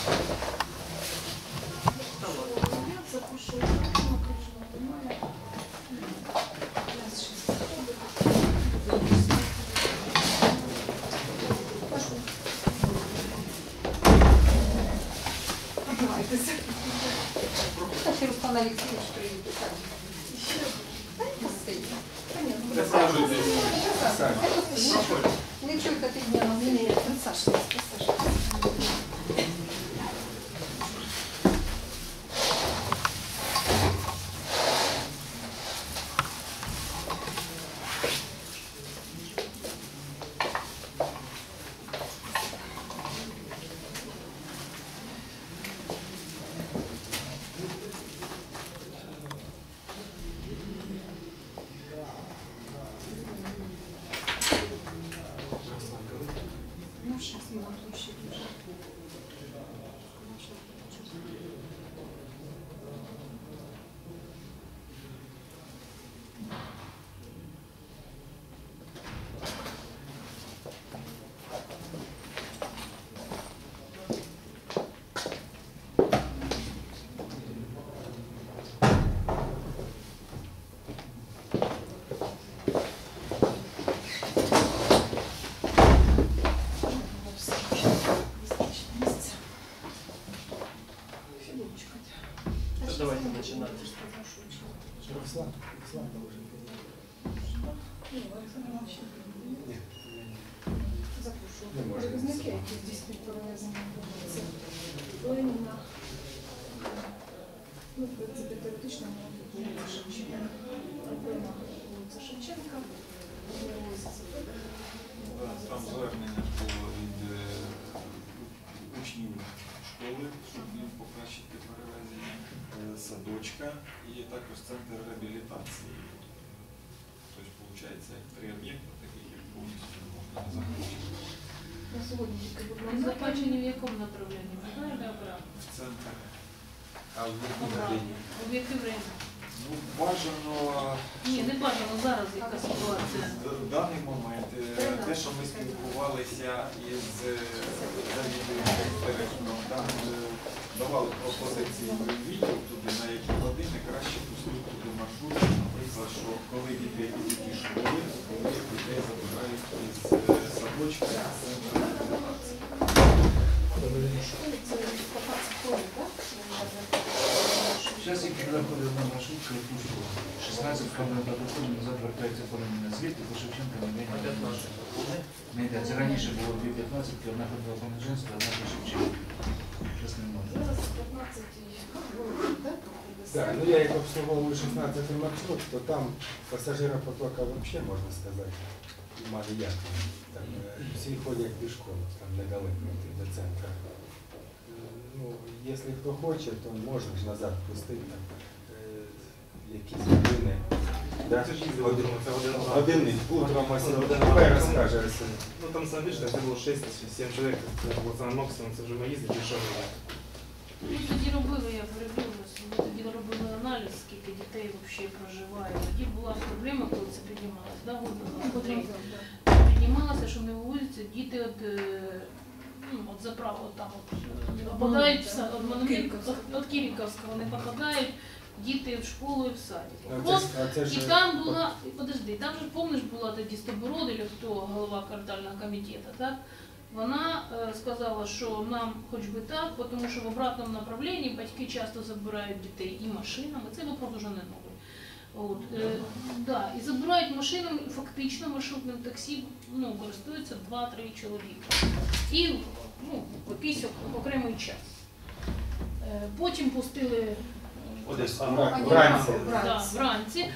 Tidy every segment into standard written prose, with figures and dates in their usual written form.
Ничего, ты не на Саша. Давайте начинать. Ну, в принципі, теоретично вулиця Шевченка, проблема вулиця Шевченка, там звернення було від учнів школи, щоб їм покращити перевезення, садочка і також центр реабілітації. Тобто, виходить, як 3 об'єкти, такі як повністю можна не захочити. На сьогодні тільки Заплачені в якому направленні? В центр. А в якому Об'єктивно. Ну, бажано... Ні, не бажано зараз, яка ситуація. В даний момент, те, що ми спілкувалися із завідувачем директором, там давали пропозиції відео туди, на які години краще пустити туди маршрут, наприклад, що коли дітей із які школи, коли дітей забирають із садочка, з центру реабілітації. Сейчас я переходил на маршрутку и пушу. 16 км назад вертається половина. Звідти по Шевченка не 15. Це раніше було 2,15, одна ходила по Межинську, одна по Шевченка. Зараз немає. Зараз 15 так? Да, ну я як обслуговую 16 маршрут, то там пассажиропотока вообще, можна сказати, мало як. Там всі ходять пішком, там недалеко до центру. Ну, якщо хто хоче, то можна ж назад пустити там, якісь години. Да? Годинник, утром ось розкаже. Ну там сам видишь, это было 6-7 человек, это был самый максимум, це вже ми їздили, дешевле. Ми тоді робили, я перебив, ми тоді робили аналіз, скільки дітей взагалі проживає. Тоді була проблема, коли це піднімалося, да, піднімалося, що не вивозяться діти от заправ, от там попадають від Кириківського, не попадають діти в школу і в садик. І там була, подожди, там же, помниш, була тоді Стобород, чи хто, голова квартального комітету, так? Вона сказала, що нам хоч би так, тому що в обратному направленні батьки часто забирають дітей і машинами, це вопрос уже не новий. От, да, і забирають машинами, і фактично маршрутним таксі користуються 2-3 чоловіка. І якийсь окремий час. Потім пустили вранці.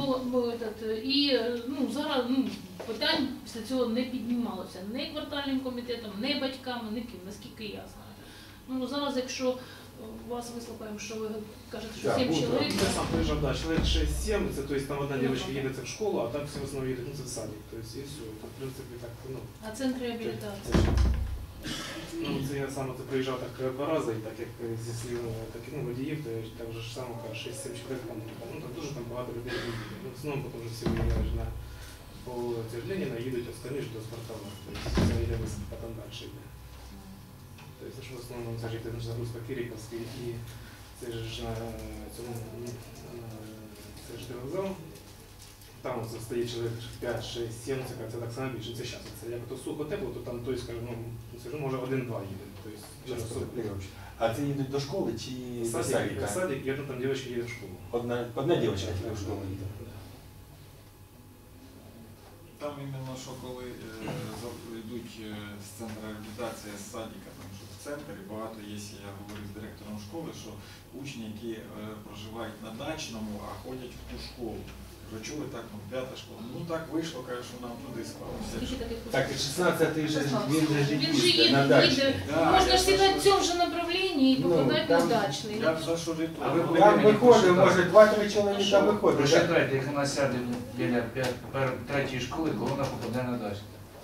І зараз питань після цього не піднімалося ні квартальним комітетом, ні батьками, ні ким, наскільки я знаю. Зараз, якщо вас вислухаємо, що ви кажете, що 7 чоловік. Я сам приезжал, да, человек 6-7, то есть там одна девочка едет в школу, а там все в основном едут в садик, то есть и все, это в принципе так, А центр реабілітації? Це я сам приїжджав так 2 рази, і так як зі слів водіїв, то там вже ж саме 6-7 чоловік, там дуже там багато людей їздить. В основному потім вже всі виїжджають по Леніна, їдуть остальні ж до Спартака, тобто це йде висадка там далі йде. Тобто Тому що в основному це ж йде загрузка Кириківський і це ж на цьому це ж вокзал. Там от стоїть чоловік 5, 6, 7, це так само більше. Це зараз. Це як то сухо тепло, то там той, скажімо, ну, може 1-2 їде. Тобто, через А це їдуть до школи чи до садика? Садик, я там дівчинка їде в школу. Одна дівчинка їде в школу їде. Там іменно, що коли йдуть з центру реабілітації, з садика, там, що в центрі, багато є, я говорю з директором школи, що учні, які проживають на дачному, а ходять в ту школу. Ви чули так, ну, 5-та школа. Ну так вийшло, каже, що нам туди склалося. Так, і 16-й же, він же Він же їде їде, на дачний. їде. Да, Можна я ж всегда за в що- цьому же направлении і Ну, попадати на там- дачний. Я б за що жити? А ви Там Мені виходить, посчитали. може 2-3 чоловіка виходить. так? Прочитайте, як вона сяде біля 3-ї школи, коли вона попаде на дачу.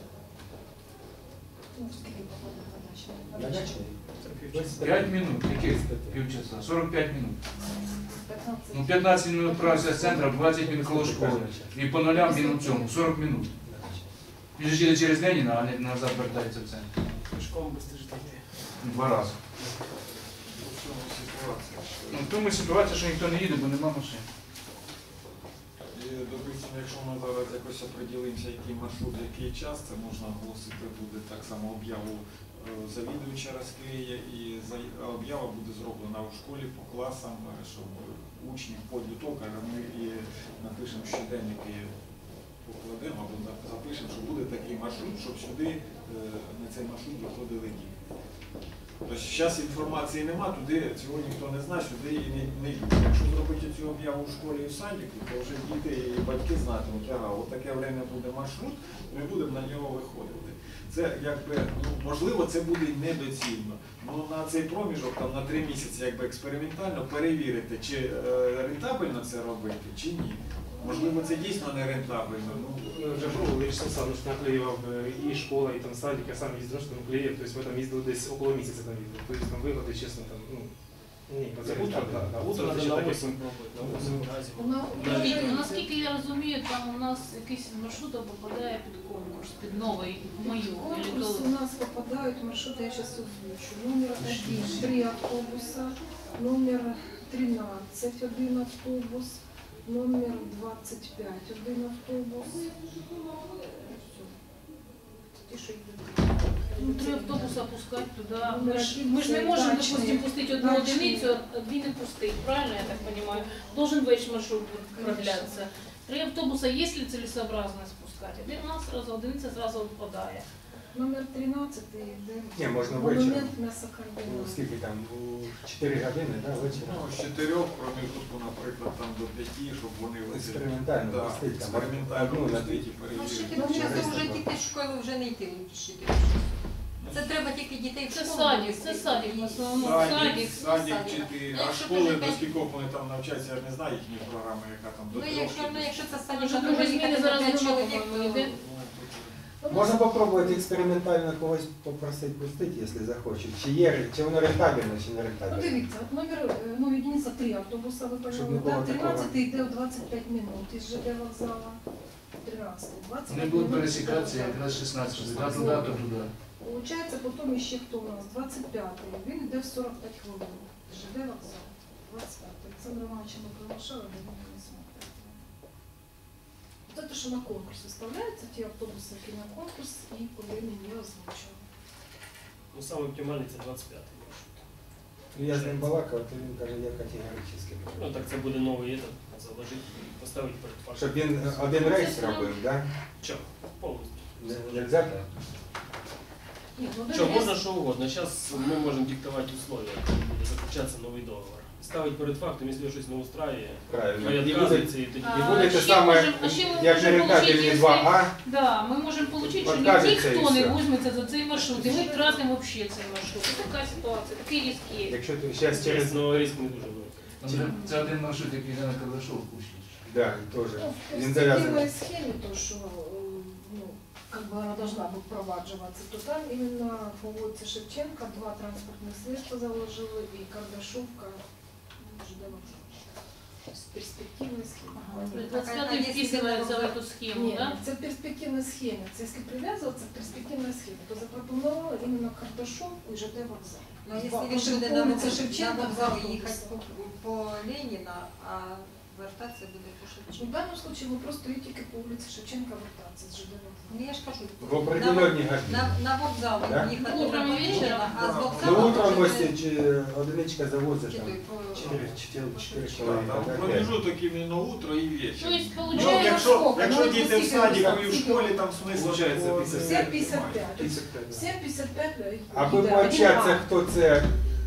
Ну, скільки попадає на дачний? На дачний? 5 минут, яких півчаса, 45 минут. 15. Ну 15 минут правився з центру, 20 минут коло школи. І по нулям він у цьому, 40 минут. Він же їде через Леніна, а не назад вертається в центр. Пішком швидше йти. 2 рази. В чому ситуація? що- Ну, в тому ситуація, що ніхто не їде, бо нема машин. І, допустимо, якщо ми зараз якось оприділимося, який маршрут, який час, це можна оголосити буде так само об'яву завідувача розклеє, і об'ява буде зроблена у школі по класам, щоб учні по підготовка, ми і напишемо щоденники, покладемо або запишемо, що буде такий маршрут, щоб сюди на цей маршрут виходили діти. Тобто зараз інформації нема, туди цього ніхто не знає, сюди і не йдуть. Якщо зробити цю об'яву в школі і в садіку, то вже діти і батьки знатимуть, ага, от таке время буде маршрут, ми будемо на нього виходити. Це якби, ну, можливо, це буде і недоцільно. Ну на цей проміжок, там, на 3 місяці якби експериментально перевірити, чи рентабельно це робити, чи ні. Можливо, це дійсно не рентабельно. Ну, Ми вже пробували, Вячеслав Олександрович наклеював і школа, і там садик, я сам їздив, що там клеїв, тобто ми там їздили десь около місяця там їздили. Тобто там вигоди, чесно, там, ну, ні, це утро, да, утро, Треба це ще на таке. 8 пробувати, на 8 разів. Наскільки я розумію, там у нас якийсь маршрут попадає під конкурс, під новий, мою. Конкурс у нас попадают маршруты, я сейчас озвучу. Номер 1 – 3 автобуса, номер 13 – 1 автобус, номер 25 – 1 автобус. Ті, що йдуть. Ну, 3 автобуса пускати туди. Ну, Ми ж не можемо, дачні. допустим, пустити одну Дачні. одиницю, а 2 не пустити, правильно я так понимаю? Должен весь маршрут продляться. 3 автобуса, есть ли целесообразно спускать? Один у нас сразу, одиниця зразу відпадає. Номер 13 йде Ні, можна ввечері. монумент Ну, м'ясокомбінату. скільки там, у 4 години, да, ввечері? ну, з 4 проміжку, наприклад, там до 5, щоб вони Експериментально да, пустити, там, експериментально одну на пустити і Ну, перевірити. ще часто вже діти з школи вже не йти в ті 4. Це треба тільки дітей в Це школу садик, вивести. це садик в основному. Садик, Садик. 4, а Якщо школи дуже до п'ять- скількох вони там навчаються, я не знаю їхні програми, яка там до Ну, 3 якщо це садик, Вже то другі вже зміни їхати зараз на 5 нема, чоловік, по-моєму, йде. Можна попробувати експериментально когось попросити пустити, якщо захочуть. Чи воно рентабельно, чи не Ну, рентабельно. дивіться, от номер, ну, единиця 3 автобуса, ви Щоб не поняли, було да? 13 такого. йде в 25 минут із ЖД вокзала, 13, 25 Вони будуть минут пересікатися ЖД якраз 16, вокзала. туди, то туди. Получається, потім ще хто у нас? 25-й, він йде в 45 хвилин, з ЖД вокзал, 25-й. Олександр Івановича ми приглашали, але він не смотрить. Це те, що на конкурс виставляються, ті автобуси, які на конкурс, і по времени не озвучили. Ну, саме оптимальний це 25-й маршрут. Я з ним балакав, то він каже, я категорично. Ну, так це буде новий етап, заложити, поставити перед фактом. Щоб він один рейс робив, так? Що? Повністю. Нельзя так? Ні, ну, Що, дивись, можна що угодно. Зараз ми можемо диктувати условия, коли буде заключатися новий договор. Ставить перед фактом, якщо щось не устраює, Правильно. хай І буде, відказується і тоді. і буде те ще саме, можемо- а ще ми як можемо рентабельні получити, 2А. Да, ми можемо отримати, що Откажеться і ніхто не все. візьметься за цей маршрут, і ми втратимо взагалі цей маршрут. Ось така ситуація, такий ризик є. Якщо ти зараз через... Через новий риск не дуже великий. Це один маршрут, який я на Кардашов пущу. Да, теж. ну, в Він перспективной зав'язаний. схеме, то, что ну, как бы она должна быть провадживаться, то там именно по вулиці Шевченка 2 транспортних средства заложили і Кардашовка ЖД вокзал. перспективная схема. Ага, то есть Так, 25-й а если вписывается в на- эту схему, Нет, да? это перспективная схема. Это если привязываться к перспективной схеме, то запропоновала именно Карташов и ЖД вокзал. Ну, якщо Потому він що буде по на вулиці вокзал Шевченка їхати їхати по Леніна, а вертатися буде по В Шевченка. данном случае вы просто идите по улице Шевченка вертаться с ЖД вокзала. Ну, я ж кажу, В определенні години. на вокзал Да? їхати Утром не і вечором? потрібно, а з Ну, вокзалу Ну, утром вже ось чи одиничка завозить чи там той, по- 4 Так, чоловіка. там да, п'ять. промежуток іменно утро і вечір. То есть Ну, получается, якщо Ну, діти в скільки садіку і в скільки? школі, там смисл Получається, такого 50. немає. 7,55. 55, да. 7,55. Аби да, пообщатися, один хто це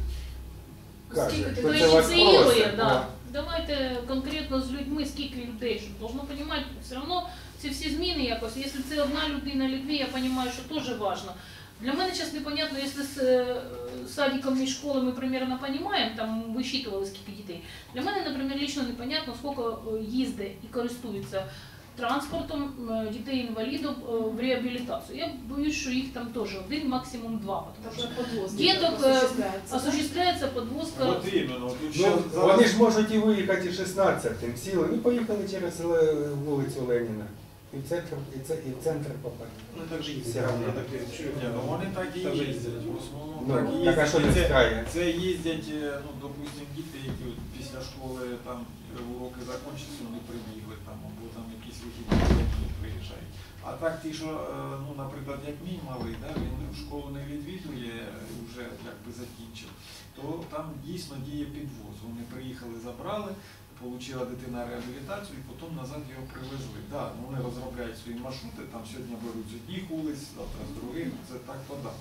каже, Скільки хто хто ти це вас ініціює, просить. да. Давайте конкретно з людьми, скільки людей, щоб должно розуміти, все одно ці всі зміни якось, якщо це одна людина чи дві, я розумію, що теж важливо. Для мене зараз непонятно, якщо з садиком і школою ми примерно розуміємо, там висчитували скільки дітей. Для мене, наприклад, лично непонятно, скільки їздить і користується транспортом дітей-інвалідів в реабілітацію. Я боюсь, що їх там теж один, максимум два. Тому що подвозки діток осуществляется, да? осуществляється подвозка. От іменно, тут ще Ну, зараз... вони ж можуть і виїхати 16-м, сіли, і поїхали через вулицю Леніна. І в центр попали. Ну так же Все їздять. равно. Я так і чую. Ні, ну вони так і Так же їздять. їздять. В основному Ну, так і так, а що не їздять. встрає? Це їздять, ну, допустим, діти, які от після школи там уроки закінчаться, вони прибігли там, або там якісь вихідні дні приїжджають. А так ті, що, ну, наприклад, як мій малий, да, він в школу не відвідує, вже якби закінчив, то там дійсно діє підвоз. Вони приїхали, забрали, отримала дитина реабілітацію і потім назад його привезли. Да, ну, вони розробляють свої маршрути, там сьогодні беруть з одних вулиць, завтра з других, це так, то да.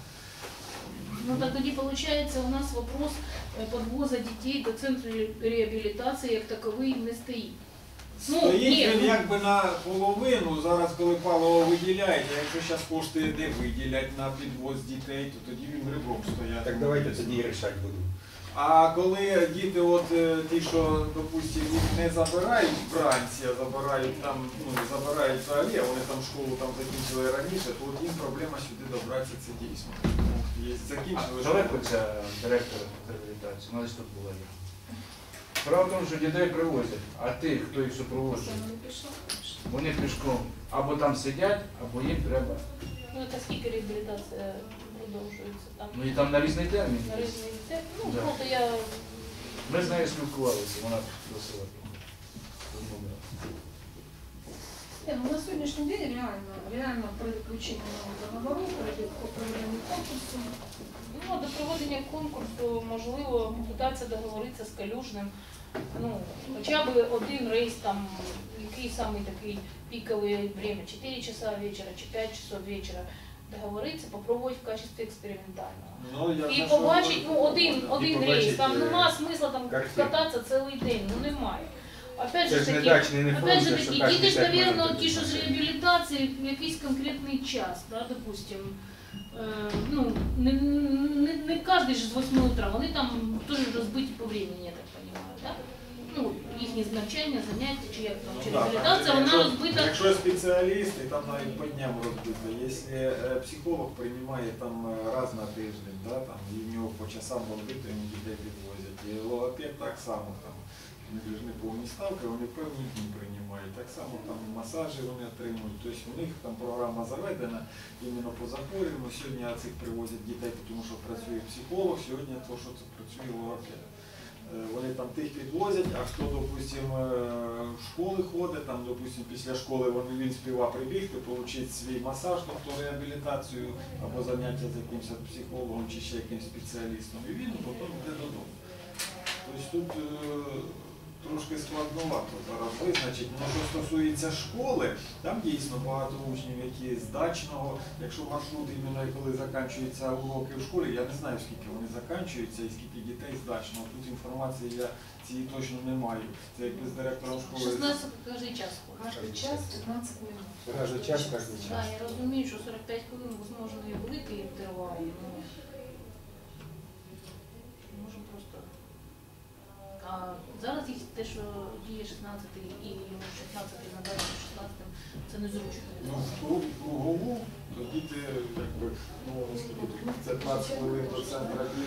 Ну так тоді виходить, у нас вопрос подвоза дітей до центру реабілітації як таковий не стоїть. Ну, Стоїть ні, він ну, якби на половину, зараз коли паливо виділяють, а якщо зараз кошти де виділять на підвоз дітей, то тоді він ребром стоять. Так давайте тоді і рішати будемо. А коли діти, от ті, що, допустим, їх не забирають вранці, а забирають там, ну не забирають взагалі, а вони там школу там закінчили раніше, то от їм проблема сюди добратися, це дійсно. Ну, є, закінчили Далеко ця директора реабілітації, вона ж тут була. Справа в тому, що дітей привозять, а тих, хто їх супроводжує, Вона не пішла, конечно. вони пішком або там сидять, або їм треба. ну це скільки реабілітація продовжується там? Ну і там на різний термін. На різний дітей. Ну, Да. просто я Ми з нею спілкувалися, вона просила. Ну, на сегодняшний день реально при заключении нового договору, при проведении конкурсу, ну, до проведення конкурсу можливо попитатися договоритися з Калюжним. Ну, хоча б один рейс там, який самий такий піковий время, 4 часа вечора чи 5 часов вечора, договоритися, попробувати в качестві експериментального. Ну, я І за що побачить, ну, говорю. один побачить, рейс, там нема смисла там картину. кататися цілий день, ну немає. Опять Це же ж не таки, дачний, не опять же фронт, таки, що діти ж, кожні 5 наверное, минут ті, що з машина. реабілітації, в якийсь конкретний час, да, допустим, ну, не кожен ж з 8 утра, вони там теж розбиті по времени, я так розумію, да? Ну, їхні навчання, заняття, чи як там, чи Ну, да, реабілітація, там, вона розбита. Якщо спеціалісти, там навіть по дням розбито. Якщо психолог приймає там раз на тиждень, да, там, і в нього по часам розбито, йому дітей підвозять. І логопед так само, там, вони ж не повні ставки, вони певні дні приймають. Так само там масажі вони отримують. Тобто у них там програма заведена іменно по захворюванню. Сьогодні цих привозять дітей, тому що працює психолог, сьогодні то, що це працює логопед. Вони там тих підвозять, а хто, допустим, в школи ходить, там, допустим, після школи він співав прибігти, отримати свій масаж, тобто реабілітацію або заняття з якимось психологом чи ще якимось спеціалістом, і він потім йде додому. Тобто тут трошки складновато зараз визначити. Ну, що стосується школи, там дійсно багато учнів, які з дачного, якщо маршрут іменно коли закінчуються уроки в школі, я не знаю, скільки вони закінчуються і скільки дітей з дачного. Тут інформації я цієї точно не маю. Це якби з директором школи. 16 кожен час ходить. каждый час 15 минут. Кожен час, кожен Да, час. я розумію, що 45 хвилин, можливо, і великий інтервал, ну, можемо просто. А зараз їх те, що діє 16 і 16 надалі 16, це незручно. Ну, в кругову, то діти, якби, ну, скільки тут 15 хвилин до центра більш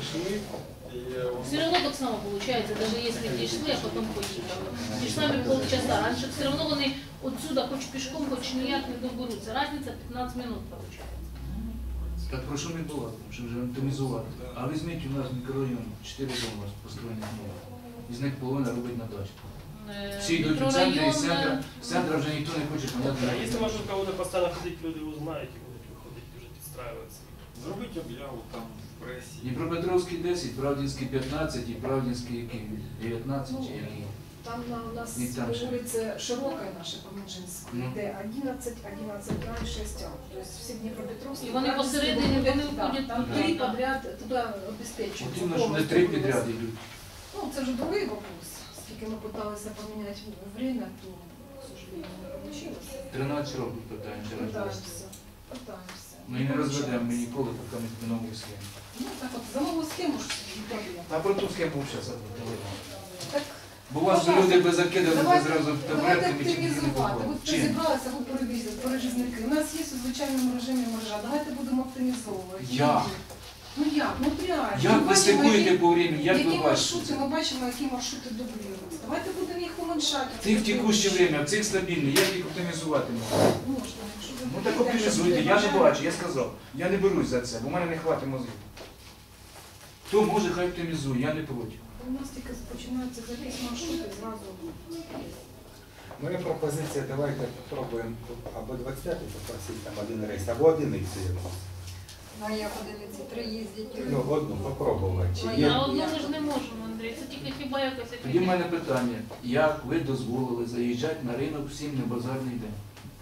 пішли. І Все равно так само получается, даже если пришли, а потом поїхали. Ті ж самі полчаса. Раніше все равно вони отсюда хоч пішком, хоч ніяк не доберуться. Разниця 15 минут виходить. Так про що ми балакаємо, щоб вже оптимізувати. А візьміть у нас мікрорайон 4 дома построєні знову. Із них половина робить на дачі. Всі йдуть у центр, і з центра вже ніхто не хоче А поняти. если маршрутка буде постійно ходити, люди узнають і будуть виходити, вже підстраюватися. зробіть об'яву там в пресі. Дніпропетровський 10, Правдинський 15 і Правдинський який? 19 чи який? Там у нас І там ще. вулиця широка наша по Минжинську, Ну. де 11, 11 край, 6 А. Тобто всі Дніпропетровські. І вони Правдинські, посередині, вони да, виходять там туди. 3 подряд туди обезпечують. От іменно, що не 3 підряд йдуть. Ну, це вже другий вопрос. Скільки ми намагалися поміняти время, то, к сожалению, не вийшло. 13 років питаємося розвести. Питаємося. Ми і не розведемо ми ніколи, поки ми нову схему. Ну, так от, за нову схему ж і проблема. А про ту схему зараз говоримо. Так, Бо у вас же люди без закидали давайте- зразу давайте таблетками чи не оптимізувати. було. От ви Чим? зібралися, ви перевізники. У нас є у звичайному режимі мережа. Давайте будемо оптимізовувати. Як? Ну як? Ну реально. Як Ми ви бачимо, стикуєте які- по времени, як ви Які бачите? маршрути, ми бачимо, які маршрути дублюються. Давайте будемо їх уменьшати. В цих текуще время, в цих стабільних, як їх оптимізувати можна? Можна, якщо ви Ну так будете, якщо оптимізуйте, буде я не бажання. бачу, я сказав. Я не берусь за це, бо в мене не хватить мозгів. Хто може, хай оптимізує, я не проти. У нас тільки починаються якісь маршрути зразу. Моя пропозиція, давайте спробуємо або 25 попросити там один рейс, або одиницю якусь. Ну, як одиниці 3 їздять. Ну, одну попробувати. Чи Ну, є? На одну ми ж не можемо, Андрій. Це тільки хіба якось Тоді в мене питання, як ви дозволили заїжджати на ринок всім на базарний день?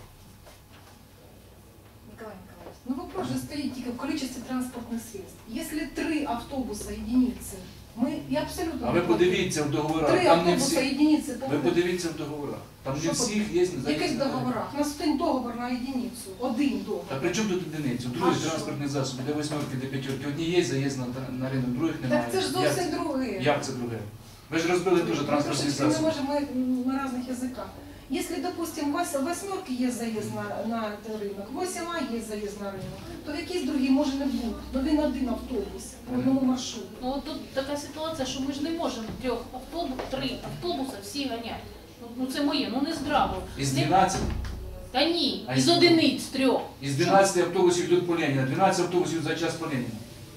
Николай Николаевич, ну вопрос же стоит тільки в количестве транспортных средств. Если 3 автобуса единицы, мы и абсолютно... А ви подивіться в договорах, 3 там не автобуса всі. единицы. Ви подивіться в договорах, там не Що всіх є В яких заїзд на ринок. договорах? У нас один договор на единицу. Один договор. А при чому тут одиницю? Другий А що? транспортний засіб, де восьмерки, де п'ятерки. Одні є заїзд на ринок, других немає. Так це ж зовсім друге. Як це друге? Ви ж розбили дуже транспортні Трошечки ми засоби. можемо на разных языках. Если, допустим, у восьмерки є заїзд на ринок, 8А є заїзд на ринок, то в якийсь другий може не бути. Ну він один автобус по одному маршруту. Ну от тут така ситуація, що ми ж не можемо 3 автобуси всі ганяти. Ну це моє, ну не здраво. Із Не- 12, Та ні, А із із- одиниць 3. із 12 автобусів йдуть по Леніна, 12 автобусів за час по Леніна.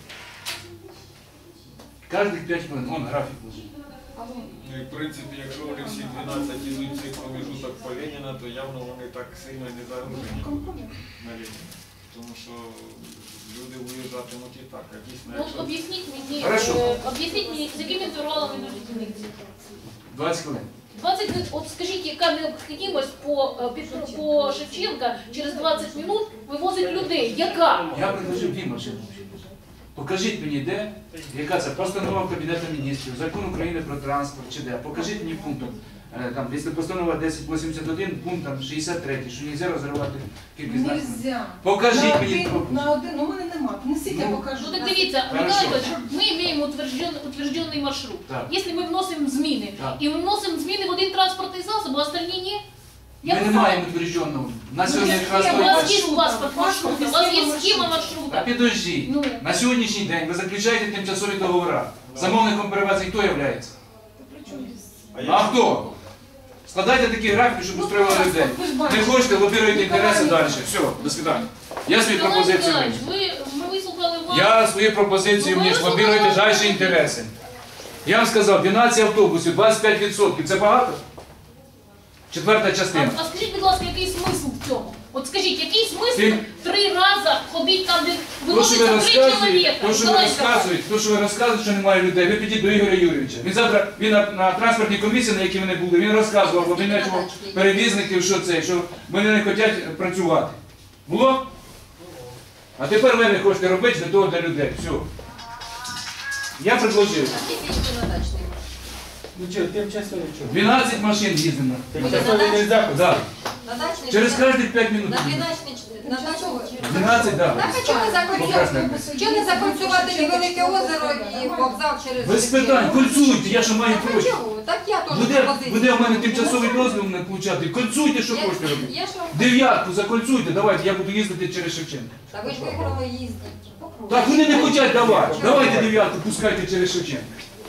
Кожних 5 хвилин, вон графік лежить. Ну і в принципі, якщо вони всі 12 ідуть цей проміжуток по Леніна, то явно вони так сильно не загружені на Леніна. Тому що люди виїжджатимуть і так, а дійсно, Ну якщо... об'ясніть мені, Хорошо. об'ясніть мені, з якими інтервалами йдуть одиниці. 20 хвилин. 20 минут, от скажіть, яка необхідність по Шевченка через 20 минут вивозить людей? Яка? Я предложив 2 машини. Покажіть мені, де, яка це постанова Кабінету міністрів, закон України про транспорт чи де. Покажіть мені пунктом. Там, якщо постанова 1081, пункт там 63, що не можна розривати кількість транспорту. Нельзя. Покажіть мені пропуск. На один, ну в мене нема. Несіть, я Ну, покажу. Ну так дивіться, Хорошо. Миколай Іванович, ми маємо утвержденний маршрут. Так. Якщо ми вносимо зміни, Так. і ми вносимо зміни в один транспортний засіб, а остальні ні, Ми не маємо утвердженого. На сьогодні якраз У схема. вас є паспорт маршруту, у вас є схема А маршрута. підождіть. Ну, На сьогоднішній день ви заключаєте тимчасові договори. Замовником перевезень хто є? А хто? Складайте такі графіки, щоб устроювали людей. Не хочете, лобіруйте інтереси далі. Все, до свидання. Я свої Миколай пропозиції Миколаївич, виніс. ми вислухали вас. Я свої пропозиції Ну, ви вніс, лобіруйте вислухали далі інтереси. Я вам сказав, 12 автобусів, 25%. Це багато? Четверта частина. А скажіть, будь ласка, який смисл в цьому? От скажіть, який смисл Ти- 3 рази ходити там, де То, що ви вивозиться 3 розказуєте, чоловіка? то, що ви Миколай Миколаївич. розказуєте, що немає людей, ви підіть до Ігоря Юрійовича. Він завтра, він на транспортній комісії, на якій вони були, він розказував, обвинувачував перевізників, що це, що вони не хочуть працювати. Було? А тепер ви не хочете робити для того для людей. Все. Я предложив. А скільки їх на дачний? Ну що, тимчасові чого? 12 машин їздимо. Тимчасові нельзя Да. На дачний Через кожні 5 минут. на 12 на дачну. 12, Так, так. а чого не закольцювати? Чого не закольцювати і Велике озеро, і вокзал через... Без питань, кольцуйте, я що маю Так, а гроші. чого? Так я теж Буде пропозицію. в мене тимчасовий дозвіл не получати. Кольцуйте, що хочете робити. Я що? Дев'ятку закольцуйте, давайте, я буду їздити через Шевченка. Та ви ж виграли їздіть. Так, вони не хочуть давати. Давайте дев'ятку, пускайте через Шевченка.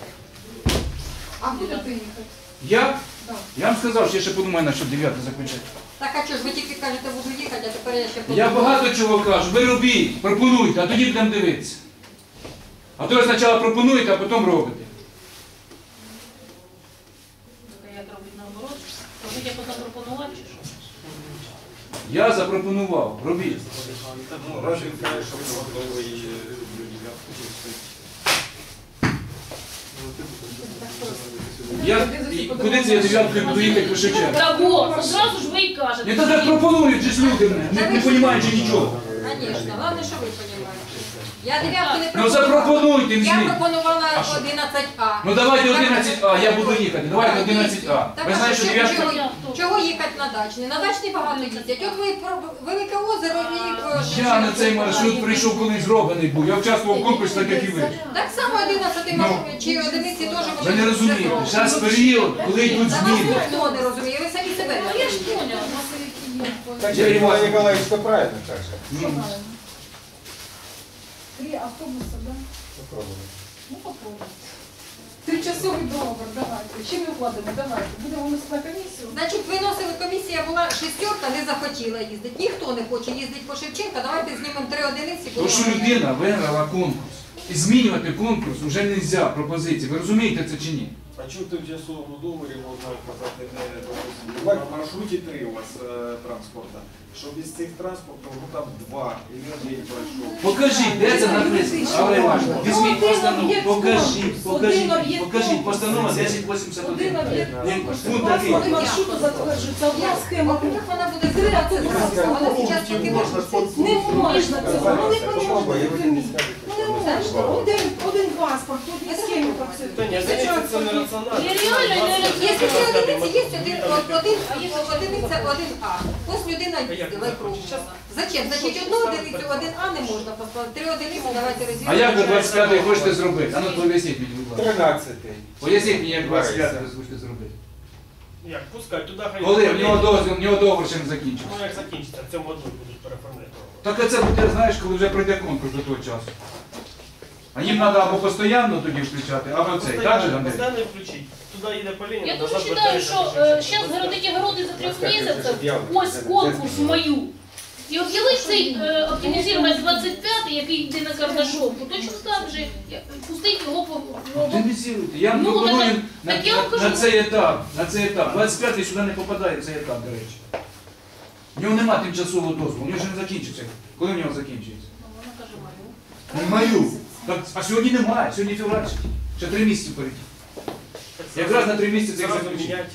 А куди ти їхати? Я? Так. Я вам сказав, що я ще подумаю, на що дев'ятку заключати. Так, а чого ж ви тільки кажете, буду їхати, а тепер я ще Я подумаю. багато чого кажу. Ви робіть, пропонуйте, а тоді будемо дивитися. А то ви спочатку пропонуєте, а потім робите. Як робити наоборот? Робити, як потім пропонувати, чи що? Я запропонував, робіть. Ну, раз він каже, що він готовий до 9 пустити. Куди це я дев'яткою буду їхати по Шевченка? Так от, одразу ж ви і кажете. Не тоді пропонують же ж люди, не розуміючи нічого. Звісно, головне, що ви розумієте. Я дев'ятку не Ну пропонувала. запропонуйте Я мені. пропонувала 11А. Ну давайте 11А, я буду їхати. Давайте 11А. Так, Ви а знаєте, що чого- дев'ятка... Чого їхати на дачний? На дачний багато їздять. От ви про Велике озеро і... Я на цей маршрут прийшов, коли зроблений був. Я участвував в конкурсі, так як і ви. Так само 11 маршрут, чи одиниці теж Ну, Ви не розумієте. Зараз період, коли йдуть Та вас зміни. ніхто не розуміє, ви самі себе не Ну, я ж розумієте. поняла. Так Я що Іван. Иван Николаевич что правильно каже. Що маємо? 3 автобуси, да? Попробуем. Ну, попробуйте. 3-часовий договор, давайте. Чим ми вкладемо? Давайте. Будемо виносити на комісію. Значить, виносили, комісія була шестерка, не захотіла їздити. Ніхто не хоче їздити по Шевченка, давайте знімемо 3 одиниці. То, що людина виграла конкурс. І змінювати конкурс вже не можна пропозиції. Ви розумієте це чи ні? А чому в тимчасовому договорі можна казати не допустимо, на маршруті 3 у вас транспорта, щоб із цих транспортів, ну там 2 і один пройшов. Покажіть, де це написано. Але важно. Візьміть постанову. Покажіть. Постанова 1081. Пункт такий. Маршруту затверджується одна схема. Як вона буде зриватися? Вона зараз тільки Не можна цього. Ну, не Попробуй, я поможете. не скажу. Ну, не можна. Один паспорт, одні схеми працюють. Та ні, це не раціонально. Я реально не Якщо 3 одиниці є, одиниця 1А. Ось людина їздила і пробувала. Зачем? Значить, одну одиницю 1А не можна поставити. 3 одиниці давайте розділимо. А як ви 25-й хочете зробити? А ну поясніть мені, будь ласка. 13-й. Поясніть мені, як 25-й ви хочете зробити. Як, пускай, туди хай... Коли в нього дозвіл, в нього договор ще не закінчився. Ну, як закінчиться, в цьому году будуть переформляти. Так а це буде, знаєш, коли вже пройде конкурс до того часу. А їм треба або постійно тоді включати, або цей. Так же, Андрій? Постоянно включить. Туди їде по лінії. Я дуже вважаю, що зараз городити городи за 3 місяців, ось конкурс мою. І об'явити цей оптимізований 25-й, який йде на Кардашовку, точно так же, пустить його по... Оптимізуйте. Я вам Ну, пропоную так я вам кажу. на цей етап. 25-й сюди не попадає в цей етап, до речі. В нього немає тимчасового дозволу, у нього ще не закінчиться. Коли в нього закінчується? Вона каже мою. Не маю. Так, а сьогодні немає, сьогодні февраль. Ще 3 місяці впереді. Якраз на 3 місяці це Зразу закінчиться. міняти.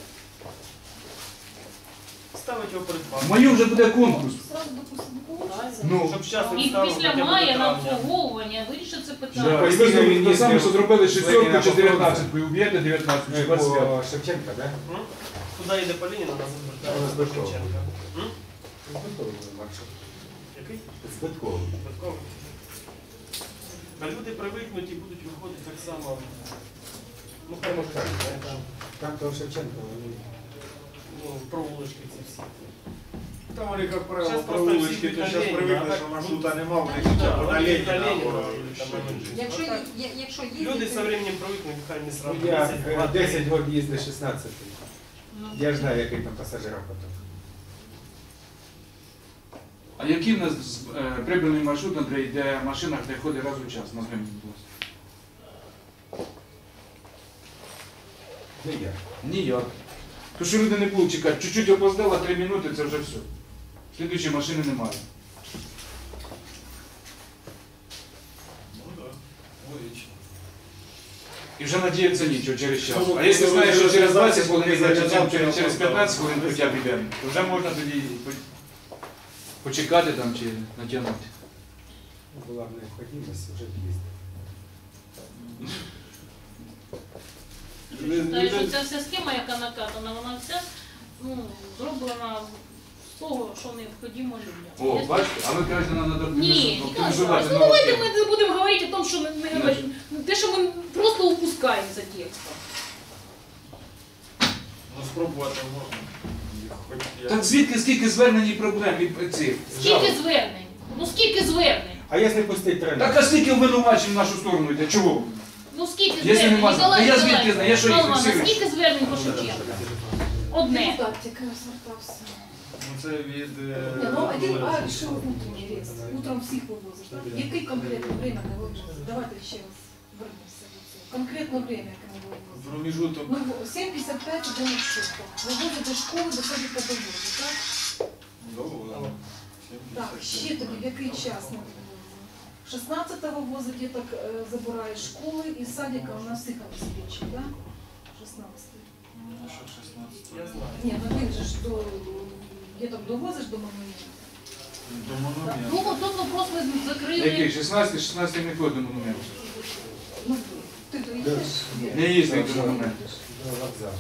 Ставить його перед В фактом. мою вже буде конкурс. Сразу, допустим, не получится. Ну, Щоб час І він ставив після хоча б мая до на травня. обслуговування вирішить це да. питання. І ви те саме, що зробили 6-ку чи 19-ку, і уб'єте 19-ку чи 25-ку. По Шевченко, да? М? Туди їде по лінії, на нас У звертається нас до Бешкова. Шевченка. М? Збитковий маршрут. Який? Збитковий. Випадково. А люди привикнуть і будуть виходити так само. Ну, хай може так, знаєте, Там то Шевченко, вони ну, провулочки ці всі. Там вони, як правило, Щас про просто вулички, всі то на зараз Леніна, привикли, а що так маршрута будуть. нема, вони Да, хоча б на вони на Леніна Леніна, або там ще вони. інші. Якщо Люди їздити... со временем привикнуть, хай не сразу. Ну, я 10, 10 років їздив 16-й. Ну. Я ж знаю, який там пасажирів поток. А який в нас прибраний маршрут, Андрій, де машина де ходить раз у час? Назвемо, будь ласка. Не я. Ніяк. То що люди не будуть чекати, чуть-чуть опоздала, 3 минути, це вже все. Слідуючої машини немає. Ну так, логічно. І вже надіятися нічого через час. А якщо знаєш, що через 20 хвилин, значить через 15 хвилин хоча б йдемо, то вже можна тоді почекати там чи натягнути. Була б необхідність, вже б їздив. Вважаю, що ця вся схема, яка накатана, вона вся зроблена з того, що необхідно людям. О, бачите, а ви кажете, нам треба Ні, оптимізувати ну давайте ми не будемо говорити о тому, що не говоримо. Те, що ми просто упускаємо за текстом. Ну, спробувати можна. Хоч я- Так звідки скільки звернень і проблем від цих? Скільки звернень? Ну скільки звернень? А якщо пустити тренер? Так а скільки обвинувачень в нашу сторону йде? Чого? Ну скільки Якщо звернень? нема- Ніколай я звідки Ніколаєвич, знаю? Я що їх Іван Іванович, фіксую? скільки звернень по Шевченку? Одне. Депутат тільки звертався. Ну, це від... Ні, ну один що внутрішній рейс. Утром всіх вивозиш, так? Який конкретно время не вивозиш? Давайте ще раз вернемося до цього. Конкретно время, яке не вивозиш. Проміжуток. Ну, 7:55 іде маршрутка. Вивозить до школи, до садика довозить, так? Довго. Так, ще тобі в який час не вивозить? 16-го возить діток, забирає з школи і з садика у нас всіх обезпечить, так? 16-й. Що 16? Я знаю. Ні, ну він же ж до діток довозиш до моменту. До монументу. Ну, от тут вопрос ми закрили. Який? 16 не ходить монумент. Ну, ти то їдеш? Не їздить до монументу. До вокзалу.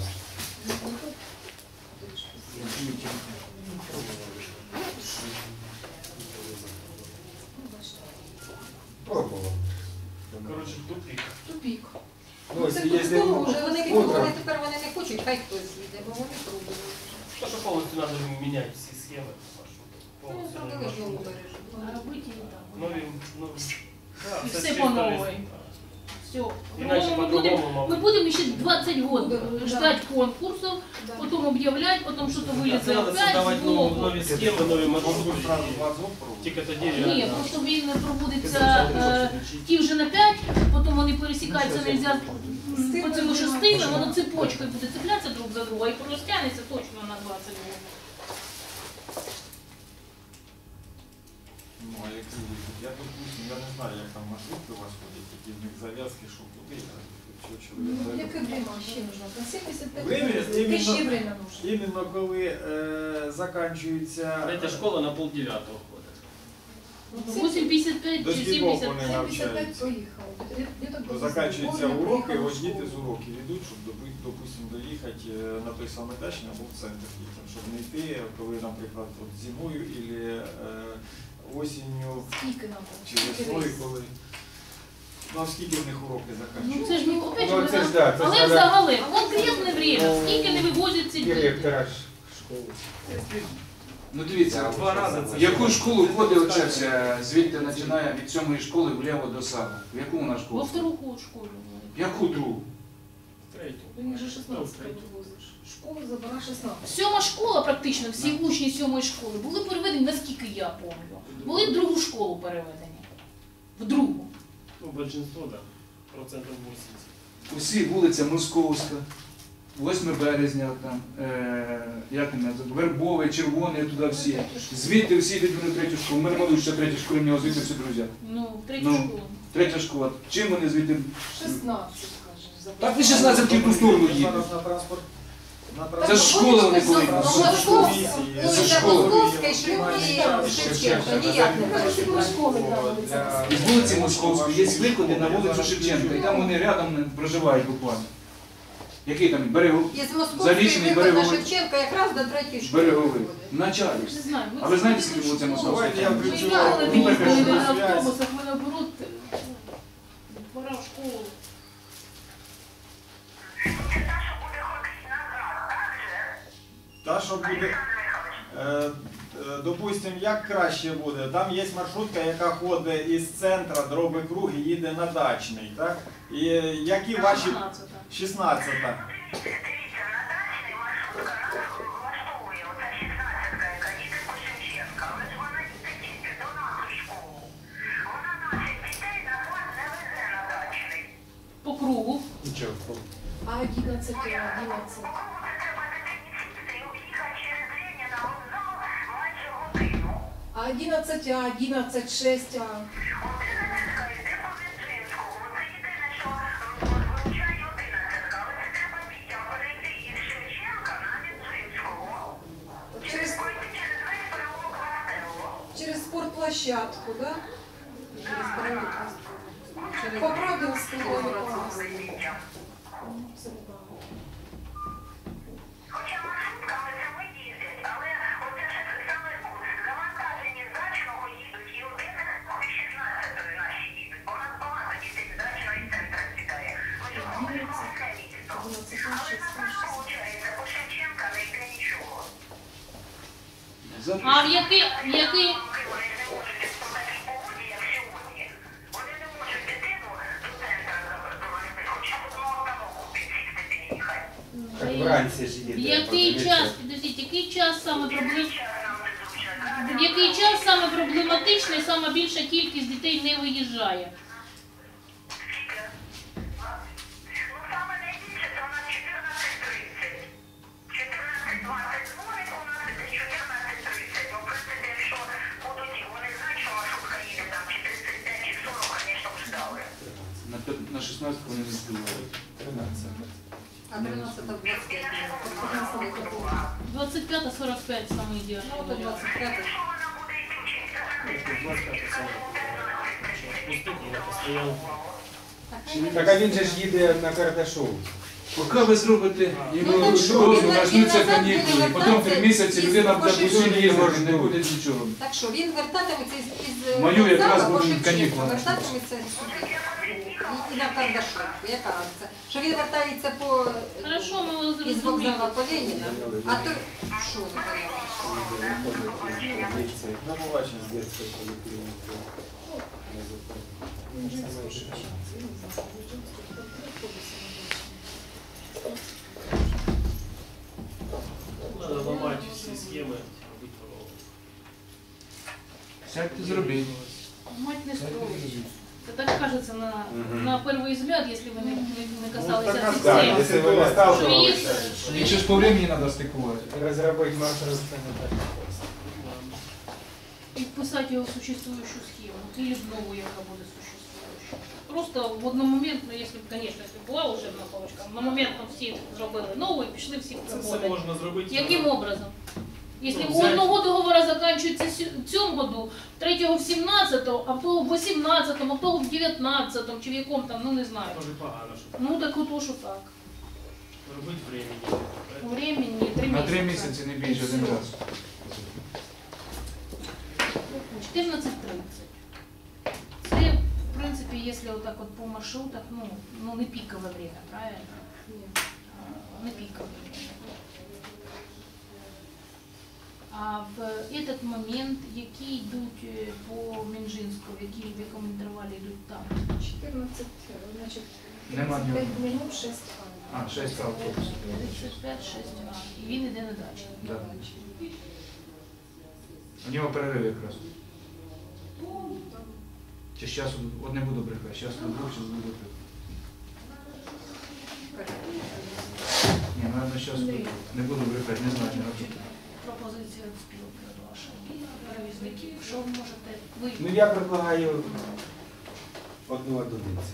Пробував. Коротше, тупик. Тупік. Ну, Це якщо тупо вже Вони утром, тепер вони не хочуть, хай хтось їде, бо вони пробують. То, що повністю треба міняти всі схеми маршруту. Ну, Повністю зробили новий ж нову маршрут. мережу. А робити не так. Нові, ну, да, І це все чисто по новій. лист. Все. Іначе Ми по-другому, будемо мабуть. ще 20 років Да. ждать конкурсів, Да. потім об'являти, потім щось Це вилізе треба опять создавати знову. нові схеми, нові маршрути. Одразу в Азов пробувати. Тільки тоді Ні, реально. просто він проводиться ті вже на 5, потім вони пересікаються, нельзя по цьому шестину, воно цепочкою буде цеплятися друг за друга і розтягнеться точно на 20 років. Ну, а які, я допустим, я не знаю, як там маршрутки у вас ходять, які в них зав'язки, що куди, що Ну, чоловік. яке время ще нужно? На 75 Время, Яке іменно- ще время нужно? Іменно коли закінчується... Третя школа на 8:30 ходить. 8,55 До чи скількох 70. вони 75 навчаються? поїхав. То закінчується уроки, ось діти з уроків йдуть, щоб, допустим, доїхати на той самий дачний або в центр дітям, щоб не йти, коли, наприклад, от зимою або осінню, Скільки нам? чи весною, коли... Ну, а скільки в них уроки Ну закінчуються? це ж не опять Ну, це ж да, це але ж взагалі, конкретне время, скільки не вивозять ці діти. директора школи. Ну дивіться, Два рази це в яку школу ходить оця вся, звідти починає від 7-ї школи вліво до саду? В яку вона Во школу? втору школу. Яку другу? Третю. Він їх же 16 вивозиш. Школу забира 16. 7 школа, практично, всі учні 7 школи були переведені, наскільки я пам'ятаю. Були в другу школу переведені. В другу. Ну, большинство, так. Процентів 80. Усі вулиця Московська, 8 березня, там, як вона, Вербовий, Червоний, туди всі. Звідти всі йдуть на третю школу. Ми не могли ще третю школу, в нього звідти всі друзі. Ну, в третю Ну. школу. Третя школа. Чим вони звідти? 16, кажеш. забира. Так ви 16 в ту сторону їдете. Зараз на транспорт. Це ж школа вони повинні. Вулиця школи. Московська і Шевченка, ніяк не Кажуть, перейшли. школи там. Із вулиці Московської є виходи на вулицю Шевченка, і там вони рядом проживають буквально. Який там береговий? Із Московської Залічений виход на береговий. Шевченка якраз до третьої школи. Береговий. В началі. Не знаю. А ви знаєте, скільки вулиця школу? Московська? Давайте я Ми включу ніколи не Ну, їздили так, на зв'язь. автобусах, ми наоборот, пора в школу. Та, що буде, допустим, як краще буде, там є маршрутка, яка ходить із центра, дроби круг і їде на дачний, так? І які ваші... 16. 16-та. По кругу. Нічого. А 11, 11. А 11, а 11, 6, а. Через спортплощадку, да? Через Бородинку. По Правдинскому попасть. Ну, це неправильно. Хоча маршрутками це ми А в який Как вранці ж їде. який час, підождіть, який час саме в який час саме проблематичний, саме більша кількість дітей не виїжджає? На 16 вони не співають. 13. А 13 25. 25-45 саме ідеальний Ну, то варіант. 25. Так а він же ж їде на Кардашов. Поки ви зробите Ну, йому так що, дозвіл, він почнуться назад канікули, буде потім 3 вертатися місяці із людина буде Пошивки. постійно їздити, не буде нічого. Так що, він вертатиметься із Маю якраз вокзалу будуть Пошивки, канікули. вертатиметься сюди. І на Кардашовку. Яка це? Що він вертається по Хорошо, ми із зрозуміли. вокзалу по Леніна, а то що не понятно? На побачення з дитячої поліклініки. Надо ламати всі схеми, робити по-новому. Сядьте зробіть. Мать не строїть. Це так кажеться на перший взгляд, якщо ви не касалися цих Так, тем. якщо ви не Що є, сталкивалися, що Їх ще ж по времени треба стикувати. розробити маршрут це не так просто. і вписати його в существующую схему, или в нову, яка буде существующа. Просто в одномоментно, якщо, звісно, якщо була волшебна паличка, одномоментно всі зробили нову і пішли всі Це все працювати. можна зробити. Яким образом? Якщо Ну, у взять- одного договора закінчується в цьому году, третього в 17-го, а в того в 18-му, а в того в 19-му, чи в якому там, ну не знаю. Дуже погано, що Ну так от що так. робити времени. Времени 3 На місяці. 3 місяці не більше один раз. 14:30. Це, в принципі, якщо отак от по маршрутах, ну не пікове время, правильно? Не пікове время. А в этот момент, які йдуть по Мінжинську, в якому інтервалі йдуть там? 14, значить, Нема 35 минут, 6 А, 6 автобусів. 35, 6, і він йде на дачу. Да. У нього перерив якраз. Чи з часу, от не буду брехати, з часу до 2, чи з 2 до 3. Ні, наверное, з часу до 2. Не буду брехати, не знаю, не рахую. Пропозиція спілки ваша. Перевізників. Що ви можете? Ви Ну я предлагаю одну одиницю.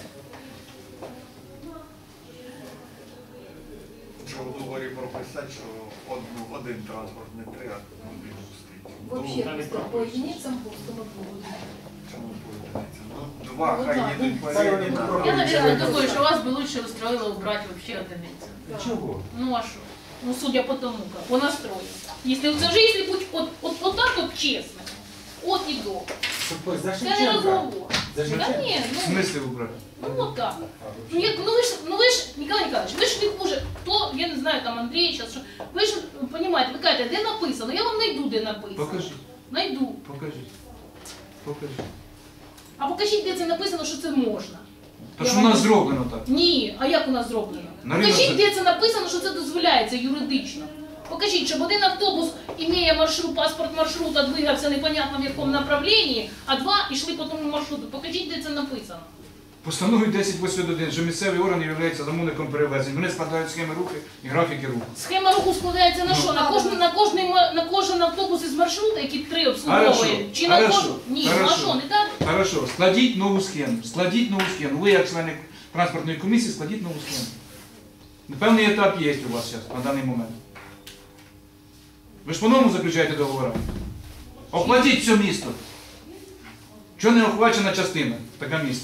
Що в договорі прописати, що один транспорт, не 3, а один пустить. Вообще, там і просто по единицам, по стоматологу. Чому по одиниці? Ну, 2 Ну, хай да, їдуть по хай вони Леніна. попробують. Я, наверное, думаю, что вас бы лучше устроило убрать вообще одиницу. Чого? Ну а что? Ну, судя по тому, как, по настрою. Если, уже если быть вот так вот честно, от и до. Щоб за Это не Шевченка. разговор. За Да Шевченка. нет, В ну, смислі убрати? ну вот так. Ну, ну вы ж, Николай Николаевич, вы ж не хуже, кто, я не знаю, там Андрей сейчас, вы же понимаете, вы кажете, где написано, я вам найду, где написано. Покажіть, Найду. покажіть. Покажіть. А покажіть, де це написано, що це можна. То що в нас зроблено так. Ні, а як у нас зроблено? Марина, Покажіть, це- де це написано, що це дозволяється юридично. Покажіть, щоб один автобус, імея маршрут, паспорт маршрута, двигався непонятно в якому направленні, а два йшли по тому маршруту. Покажіть, де це написано. Постановою 1081, що місцевий орган є замовником перевезень. Вони складають схеми руху і графіки руху. Схема руху складається на що? На кожен автобус із маршрута, які 3 обслуговує? Хорошо, Чи на хорошо, кожен? Ні, ну а хорошо. що, не так? Хорошо, складіть нову схему. Складіть нову схему. Ви, як члени транспортної комісії, складіть нову схему. Певний етап є у вас зараз, на даний момент. Ви ж по-новому заключаєте договори. Оплатіть все місто. Чого не охвачена частина, така місто?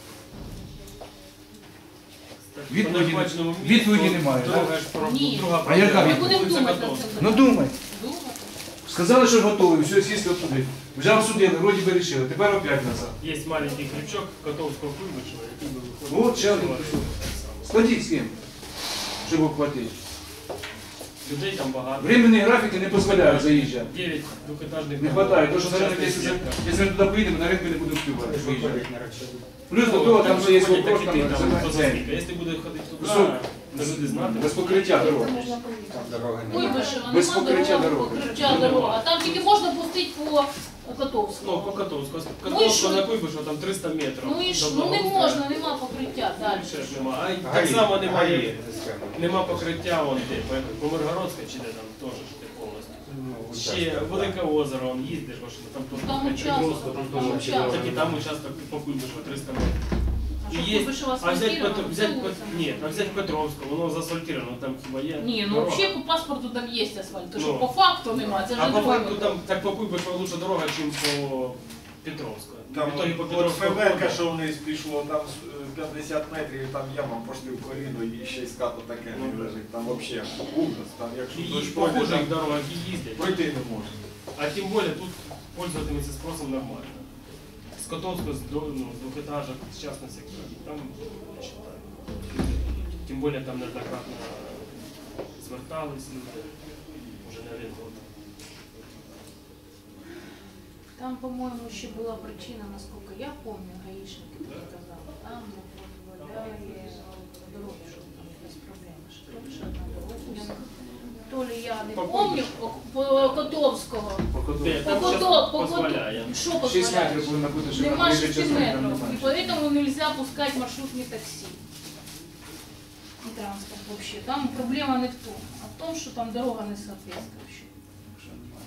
Відповіді немає, так? Ні. А яка Ми відповідь? будемо думати над цим. Ну думай. Думати. Сказали, що готові, все, сісти туди. Вже обсудили, вроді би рішили, тепер опять назад. Є маленький крючок, котовського вибачила, який би виходив. От ще один крючок. Складіть схему, щоб оплатити. Людей там багато. Временні графіки не дозволяють заїжджати. 9 двохетажних Не домов. хватає, тому що на ринок, Частная якщо ми туди поїдемо, на ринку не будемо встигати. Виходить на рачову. Плюс до того, там вже є Ходять вопрос, такі, там там, земельні хто за землі. скільки. Якщо буде ходити туди, Висок. то люди знати. Без покриття дороги. Можна поїхати. Там дороги Ой, немає. вишива, Без нема покриття дороги, дороги. покриття дорога. Там тільки можна пустити по Ну, Котовському. по Котовську. Ну і Котовську що? на Куйбишева там 300 метрів. Ну і ж, до ну не благоустрою. можна, нема покриття далі. Більше ж нема. А й так Гаї, само гаї немає. схема. Нема покриття вон де, по Миргородська чи де там теж ж де повністю. Ну, Ще участок, Велике озеро, он їздиш, машина, там теж Там покриття. участок, там там теж участок. Так і там участок по Куйбишева 300 метрів. А І що є- Куйбишева А взять, асфальтировано, взять, це вулиця. ні, а взять Петровську, воно заасфальтировано, там хіба є. Ні, ну дорога. взагалі по паспорту там є асфальт, то що Ну. по факту нема, це А вже по друге. факту там так по Куйбишеву лучше дорога, ніж по Петровську. Там В итоге по от Петровську Фебека, ходить. що вниз пішло, там 50 метрів, там яма пошли в коліно і ще й скату таке не лежить. Там взагалі ужас. Там якщо І дощ по пройде, хужих там дорогах і їздять. пройти не можна. А тем более тут пользовательницы спросом нормально. С Котовска, ну, с двухэтажек, с частного сектора, там, я считаю. Тем более там неоднократно звертались люди, уже не один год. Там, по-моєму, ще була причина, наскільки я пам'ятаю, гаїшники сказали, там не дозволяє дороги, що там якась проблема. Що одна дорога. То ли я не По пам'ятаю, по Котовського. По Котовську. Де, там По щас Котов, позволяє. Що 6 позволяє? метрів повинно бути, щоб Нема ближче 6 частини там метров. немає. И поэтому нельзя пускать маршрутные такси. И транспорт вообще. Там проблема не в том, а в том, что там дорога не соответствующая. Якщо немає,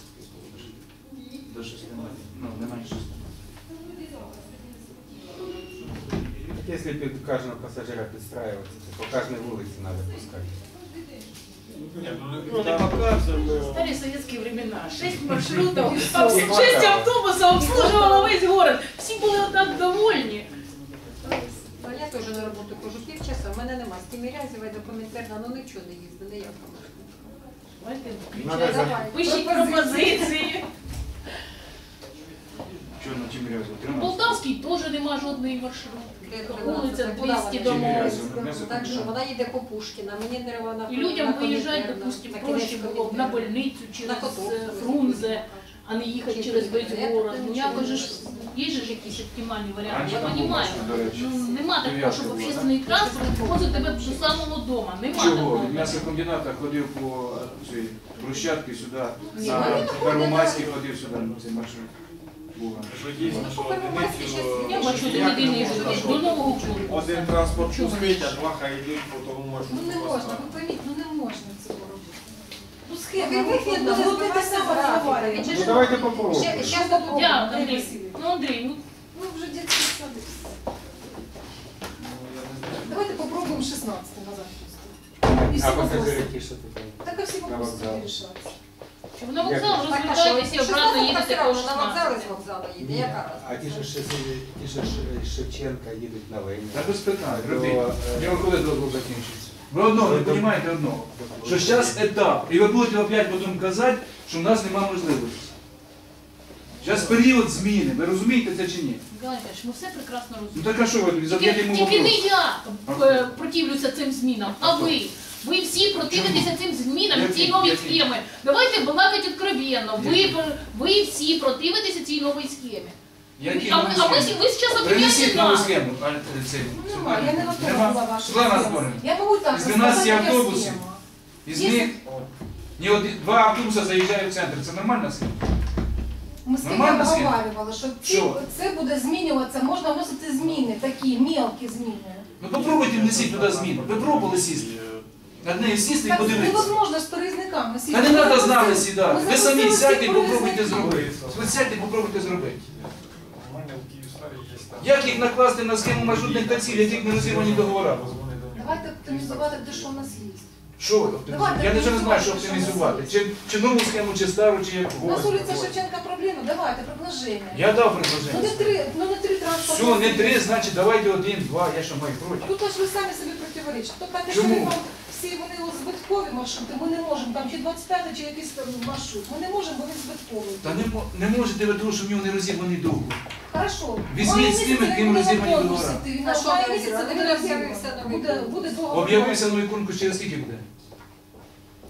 до 6 метрів. Ну, не менше 6 метрів. Если під кожного пасажира підстраюватися, то по кожній вулиці треба пускати. Ні, Ну, не показано. Старые советские времена. 6 маршрутов, И 6 хватало. автобусов обслуживало весь город. Все были так довольны. А я теж на роботу кажу півчаса, в мене нема. З Тімірязєва до Комінтерна, ну нічого не їздить, ніякого. Надо Давай. Пишіть пропозиції. Чого на Тимирязево? Полтавський теж нема жодної маршрутки. Вулиця 200 домов. Так що вона їде по Пушкіна, мені треба на І людям на виїжджати, Комінтерна, допустим, на проще кінець було б на Комінтерна. больницю через На Котовську. Фрунзе, а не їхати через весь Я город. так Ну нічого я кажу, не ж, знаю. є ж якісь оптимальні варіанти, Раніше я там був розумію. маршрут, до речі. Ну, нема такого, Дев'ятка щоб була, общественний транспорт возить тебе до самого дому. Нема Чого? такого. Від м'ясокомбіната ходив по цій брусчатці сюди, Ні, на вони Первомайський ходив сюди, на цей маршрут. Була. Що дійсно, що Я бачу, до недільні одиницю до нового року. один транспорт пустить, а два хай йдуть по тому маршруту. Ну не можна, поставити. ви пойміть, ну не можна цього робити. Ну Ви схема, вихідно, буде ви збиватися це в графіка. графіка. Ну давайте попробуємо. Ще попробуємо. Я, Андрій Андрій, Васильович. ну Андрій, ну Ну вже дітський садик. Ну, я не знаю. Давайте попробуємо 16 назад пустити. І всі А пасажири вопроси. ті, що тут? Так а всі На вопроси вокзал. вирішаться. щоб на вокзал Так, а що, розвертайтеся і обратно їдете по на вокзал 16. з вокзалу їде, Ні, яка а ті, що Шевченка їдуть на Леніна. Та без питань, То, робіть. е, Його коли дозвол закінчиться? Ви одного не розумієте одного. Що зараз етап, і ви будете опять потім казати, що в нас немає можливості. Зараз період зміни, ви розумієте це чи ні? Миколай Іванович, ми все прекрасно Ну розуміємо. так а що ви тоді задаєте Тільки йому не вопрос? я противлюся цим змінам, а ви. Ви всі противитеся цим змінам, Які? цій новій Які? схемі. Давайте балакати откровенно. Ви всі противитеся цій новій схемі. Які А нові ви схеми? зараз Принесіть обвиняєте нову нас. схему. Ну, нема, я не готова Нема? була ваша Світлана схема. Анатоліївна, Я можу так Із 12 розказати, яка автобусів. схема. із них два автобуси заїжджають в центр. Це нормальна схема? Ми з ким Нормальна схема? обговорювали, що Що? це буде змінюватися, можна вносити зміни, такі мелкі зміни. Ну попробуйте внесіть туди зміни. Ви пробували сісти. Над нею сісти і Так подивитися. невозможно з переїзниками Та не треба з нами сідати. Ми Ви самі запросили сядьте і всіх попробуйте переїзників. зробити. Ви сядьте і попробуйте зробити. У мене в Київстарі є там. Як їх накласти на схему маршрутних таксі, в яких не розірвані договори? Давайте оптимізувати те, що в нас є. Що ви оптимізуєте? Давайте Я навіть не знаю, що оптимізувати, оптимізувати. Чи нову схему, чи стару, чи яку. У нас вулиця Шевченка проблема, давайте предложення. Я дав Ну предложення. не три транспортні. Все, не три, значить давайте один, два, я що маю проти. Тут аж ви самі собі противоречите. То так, що Чому? ви вам всі вони збиткові маршрути, ми не можемо, там чи 25 чи якийсь там маршрут. Ми не можемо, бо він збитковий. Та не можете ви того, що в нього не розірваний договор. Хорошо. Візьміть Має з тими, місяць, ким буде розірвані на конкурсі договори. йти, А що має ви місяць, розірвали? буде Об'явився новий буде договор. Об'явився новий конкурс через скільки буде?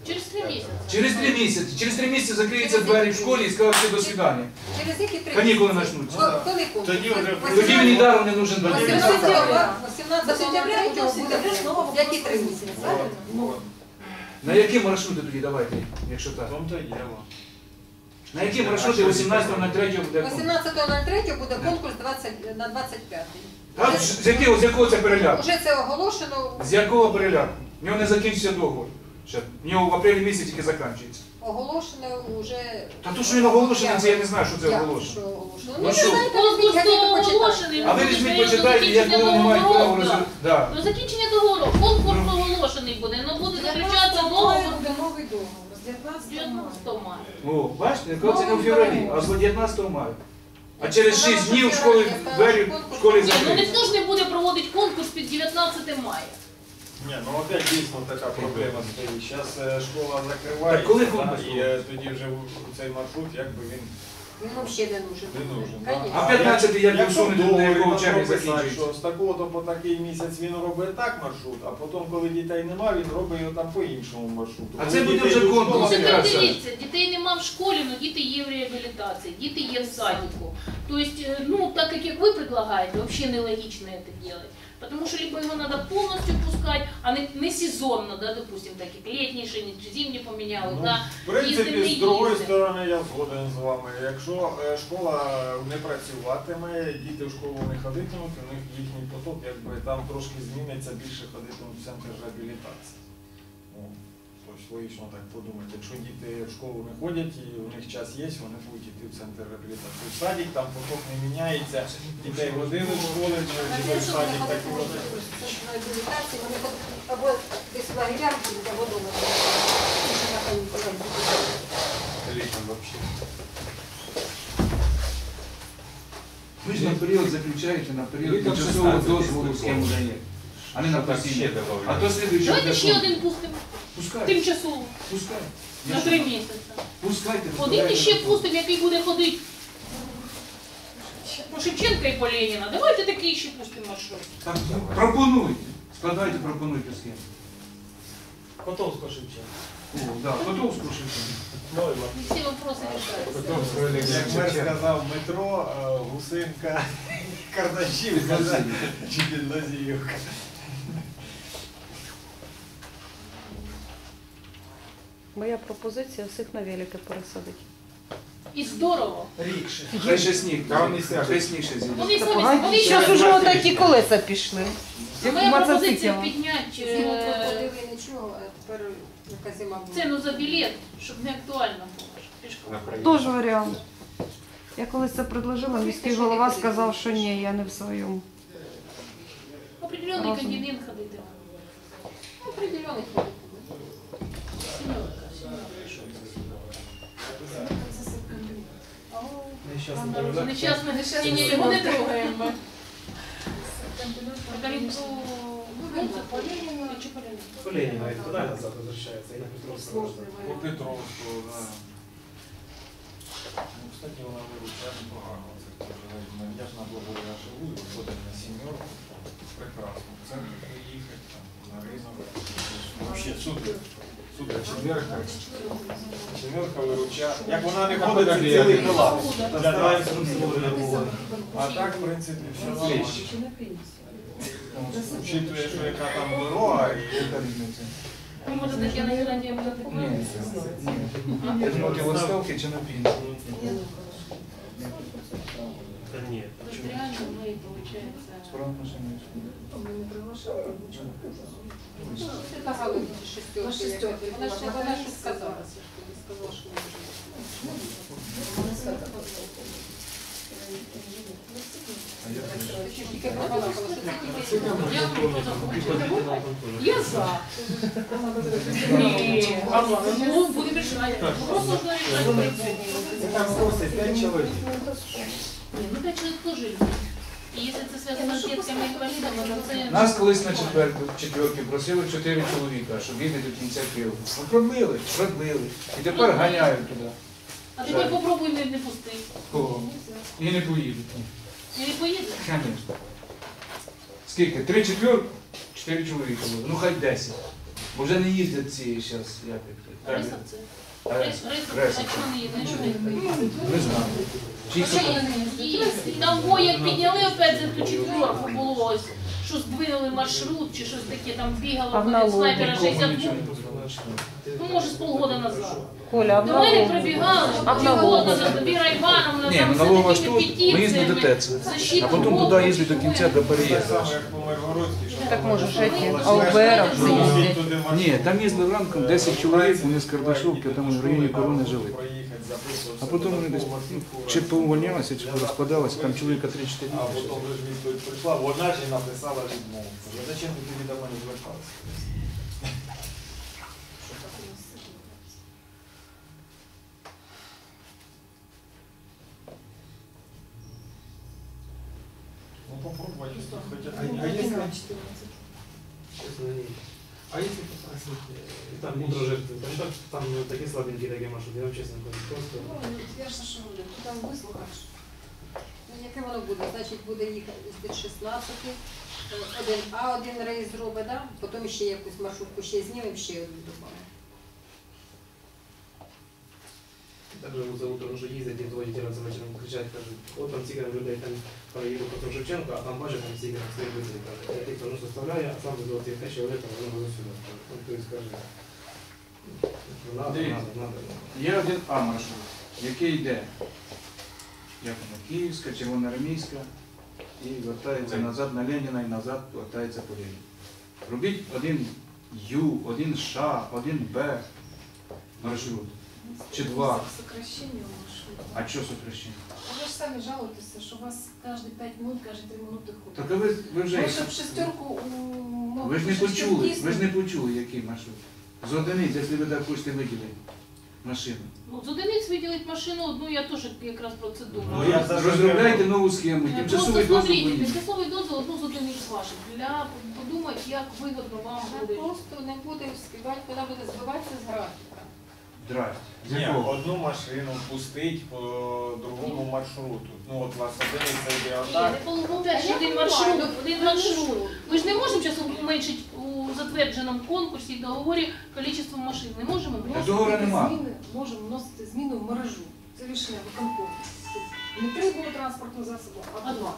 Через 3 місяці. Через 3 місяці. Через 3 місяці закриються двері в школі і скажуть всі до свидання. Через які 3 Канікули почнуться. Коли конкурс? Тоді мені даром не нужен 2 місяці. 18.03 буде які 3 місяці, правильно? На які маршрути тоді давайте, якщо так? Том-то і діло. На які маршрути 18.03 буде конкурс? 18.03 буде конкурс на 25-й. А з якого це переляку? Уже це оголошено, З якого переляку? В нього не закінчиться договор. В нього в апрелі місяці тільки закінчується. оголошено вже... Та то, що він оголошений, це я не знаю, що це оголошено. оголошено? Ну Ну, що? ви знаєте, Конкурс як ви почитаєте. оголошений. А ви візьміть, почитайте, як вони не мають права розглядати. Да. До закінчення договору. Конкурс оголошений буде, але буде заключатися договор буде новий договор з 19 19 мая. О, бачите, яка це не в февралі, а з 19 мая. А через 6 днів в школі двері в школі Ні, ну закриються. ніхто ж не буде проводити конкурс під 19 мая. Ні, ну опять дійсно така проблема стоїть. Зараз школа закривається, Так коли да, конкурс і буде? тоді вже цей маршрут, якби він Він взагалі не нужен. не нужен. да. Конечно. А 15-й як Якщо усунути, на договір якого там черги прописати, закінчується? що з такого-то по такий місяць він робить так маршрут, а потім, коли дітей нема, він робить його там по іншому маршруту. А Коли це буде дітей вже до школи конкурс Ну, немає, якраз. так дивіться, дітей нема в школі, але діти є в реабілітації, діти є в садику. Тобто, ну, так як ви предлагаете, вообще нелогично это делать. Потому что либо его надо полностью пускать, а не сезонно, да, допустим, так как летний шинник, зимний поменяли, Ну, да. в принципі, їздив, не з другої їздив. сторони, я згоден з вами. Якщо школа не працюватиме, діти в школу не ходитимуть, у них їхній поток, якби там трошки зміниться, більше ходитимуть в центр реабілітації. О, тобто логічно так подумати. Якщо діти в школу не ходять і у них час є, вони будуть йти в центр реабілітації. В садик там поток не міняється, дітей водили в школи, чи в садик так і водили. Реабілітації, вони або десь в лагерях будуть, або вдома. Летом вообще. Ви ж на період заключаєте, на період Літом тимчасового 16 дозволу схему дає. А не на постійно. А то слідуючи Давайте ще один пустимо, Пускайте, тимчасово, пускайте. на 3 місяці. Пускайте. Один іще пустимо, який буде ходити по Шевченка і по Леніна. Давайте такий ще пустимо маршрут. Так, пропонуйте. Складайте, пропонуйте схему. Котовського Шевченка. О, да, Котовську Шевченка. Новий І всі вопроси решаються. Потом строили Як мер сказав, метро, Гусинка, Кардашівка чи Підлазіївка. Моя пропозиція всіх на велики пересадити. І здорово. Рікше. Хай ще сніг. Та вони сядуть. Хай сніг ще зійде. Вони самі, вони Зараз ще... уже отакі колеса пішли. Як Моя пропозиція мотоциклом. підняти Зиму проходили нічого, а тепер яка зима була. ціну за білет, щоб не актуально було. щоб пішком. Теж варіант. Я колись це предложила, міський голова сказав, що ні, я не в своєму. Определенний Розум. континент ходити. Определених ходить. Нещасно, ні, його не трогаємо. ми. Говоримо про вулицю Полєніна чи Полєніна? Ленина, это куда назад возвращается? Я на Петровскую. По Петровську, да. Ну, кстати, вона виручає непогано. Це теж, я ж на Благовіна живу, і виходить на сімерку. Прекрасно. В центр приїхати, там, на ринок. Вообще супер. Супер. Четверка. Сімерка виручає. Як вона не ходить, це цілий колапс. Стараемся, чтобы сегодня было. А так, в принципі, все нормально. Учитує, що яка там дорога, і Ви можете Тетяна Геннадіївна Ні, ні. Я думав, ти в відставці чи на пенсії? Та ні. Тобто реально ми, виходить, Справа отношення. Ти казали, шестерки. Вона ж сказала. Сказала, що тільки побалакала, що це тільки Я за. Ні, ну, будемо рішати. Вопрос можна рішати. Там просто 5 человек. Ні, ну 5 чоловік теж є. І якщо це зв'язано з дітками інвалідами, то це... Нас колись на четверки просили 4 чоловіка, щоб їхати до кінця Києва. Ну, продлили. І тепер ганяють туди. А тепер попробуй не пусти. Кого? І не поїдуть. І не поїде? Звісно. Скільки? 3 четверки? 4 чоловіка було. Ну хай 10. Бо вже не їздять ці зараз, як їх. Риса це. Риса, Риса. а чого не є? Не знаю. Чи Що є? Там як підняли опять за ту четверку було ось, що здвинули маршрут чи щось таке, там А бігало в вони налогі? снайпера нікому 60 нічого не пунктів. позвонили. Ну, може, з полгода назад. Коля, а в До мене налогі? прибігали, А в полгода налогі? назад, Віра Івановна, Ні, там ну з налогова ж такими тут, ми їздили до петиціями. ТЕЦ, Защиту а потім Бога, туди їздить до чого кінця я- до Так переїзду. само, як по Миргородській, що Так може ж Ну, эти, ну, а УБР ну, їздять. туди Ні, там їздили ранком 10 чоловік, вони з Кардашовки, там в районі Корони жили. А потім вони десь чи поувольнялися, чи розпадалися, там чоловіка 3-4 А дні. потім вже ж відповідь прийшла, вона ж і написала відмову. Каже, зачем ти тоді до мене звертався? Ну попробуй, если хотят. Чесно, ні. А якщо попросити, там мудрожертви, там такі слабенькі такі маршрути, я вам чесно кажу, просто... Я ж що говорю, ти там вислухаєш. Яке воно буде? Значить, буде їхати від 16, один А, один рейс зробить, да? Потім ще якусь маршрутку ще знімемо, ще одну додамо. Так же за утром вже їздять, і водителі за вечором кричать, кажуть, от там стільки людей там проїду потім Шевченка, а там бачу, там стільки стоїть визові, каже, я тих ну, составляю, а сам до тих те чоловіка, воно буде сюди. Тобто скаже, надо. Є один А маршрут, який йде, як воно, Київська, Червоноармійська, і вертається назад на Леніна, і назад вертається по Леніну. Робіть один Ю, один Ш, один Б маршрут. Чи два. Сокращення маршруту. А що сокращення? А ви ж самі жалуєтеся, що у вас кожні 5 минут, кожні 3 минути ходить. Так а ви вже... Може б шестерку Ви ж не почули, який маршрут. З одиниць, якщо ви так хочете виділити машину. Ну, з одиниць виділити машину одну, я теж якраз про це думаю. Ну, я за- Розробляйте нову схему, тимчасовий Просто дозвіл смотрите, виїзд. тимчасовий дозвіл одну з одиниць ваших, для подумати, як вигодно вам Вона буде. просто не буде співати, вона буде збиватися з графіка. Драйв. З Ні, якого? одну машину пустить по другому маршруту. Ну от вас одиниця йде Ні, отак. не полумовляєш один маршрут, один маршрут. Ми ж не можемо зараз уменшити у затвердженому конкурсі і договорі кількість машин. Не можемо? Договору нема. Можемо вносити зміни в мережу. Це рішення виконкому. Не 3 було транспортного засобу, а 2.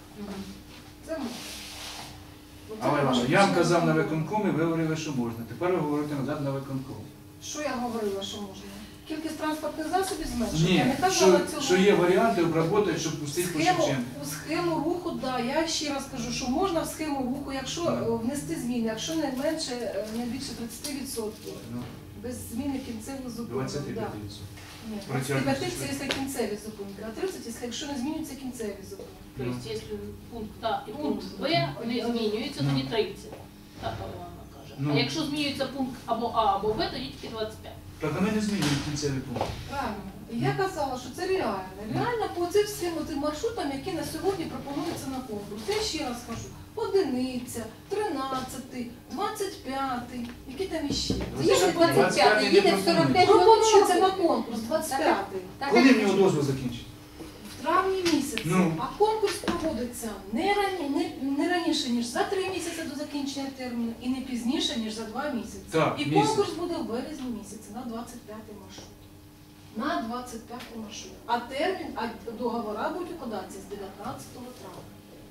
Це можна. Ну, це Але ваше я вам рішення казав на виконкому. виконкомі, ви говорили, що можна. Тепер ви говорите назад на виконком. Що я говорила, що можна? Кількість транспортних засобів зменшити. Я Ні, не казала цього. що є варіанти обработати, щоб пустити по Шевченку. У схему руху, да, я ще раз кажу, що можна в схему руху, якщо внести зміни, якщо не менше, не більше 30%. Ну, Без зміни кінцевих зупинок. 25%. Да. Ні, Протягом 25 це якщо кінцеві зупинки, а 30, якщо не змінюються кінцеві зупинки. Тобто, якщо пункт А і пункт Б не змінюються, тоді 30. Так Олена каже. Ну. А якщо змінюється пункт або А, або Б, тоді тільки 25. Так, а ми не змінюємо кінцевий пункт. Правильно. І я казала, що це реально. Реально по цим всім тим маршрутам, які на сьогодні пропонуються на конкурс. Я ще раз кажу, одиниця, 13, 25, які там іще. Їде 25, їде в 45 Пропонується на минут. конкурс 25. Так, Коли в нього дозвіл закінчить? В травні місяці, Ну. а конкурс проводиться не раніше, ніж за 3 місяці до закінчення терміну і не пізніше, ніж за 2 місяці. Так, І місяць. конкурс буде в березні місяці на 25 маршрут. На 25 маршрут. А термін, а договора будуть укладатися з 19 травня.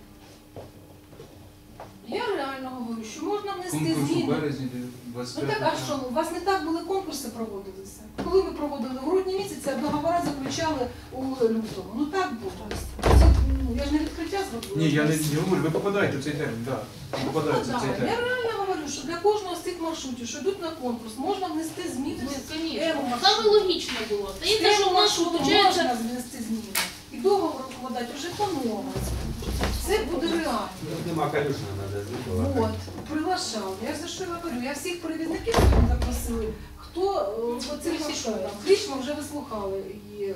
Я реально говорю, що можна внести Конкурс у зміни. березні Ну 25. так, а що, у вас не так були конкурси проводилися? Коли ви проводили в грудні місяці, а договори заключали у лютому. Ну так було. Це, ну, я ж не відкриття зробила. Ні, я не говорю, ви попадаєте в цей термін, так. Ви Ну, попадаєте в да. цей Я термін. реально говорю, що для кожного з цих маршрутів, що йдуть на конкурс, можна внести зміни Ну, в схему звісно. маршруту. Саме логічно було. Здається, що в нас Схему виходить, можна внести зміни. І договор укладати вже по-новому. Це буде реально. Тут нема конюшня, треба зробити. От, приглашав. Я за що я говорю? Я всіх перевізників сьогодні запросили. Хто по цим маршрутам? Клічма вже вислухали. І,